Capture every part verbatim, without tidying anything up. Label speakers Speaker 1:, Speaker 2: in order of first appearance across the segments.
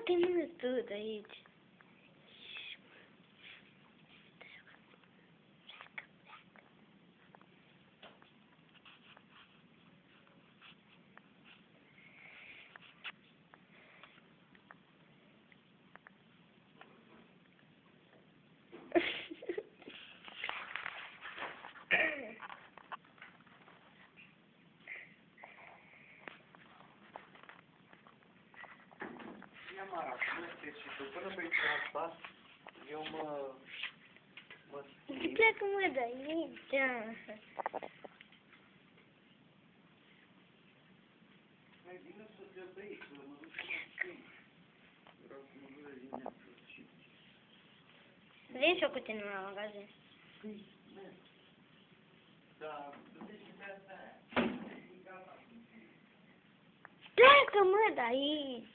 Speaker 1: Du-te mă tu de aici.
Speaker 2: Ia mă arată, nu știu și tu, până pe asta, eu mă... mă schimb.
Speaker 1: Pleacă mă de aici.
Speaker 2: Mai bine să te bei, să mă duc să mă schimb. Vreau să mă duc din nefericit.
Speaker 1: Vin și eu cu tine la magazin.
Speaker 2: Păi, merg. Da, du-te și pe asta.
Speaker 1: Pleacă mă de aici.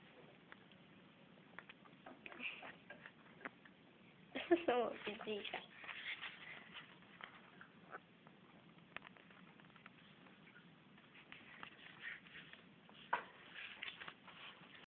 Speaker 1: Să mă pisica.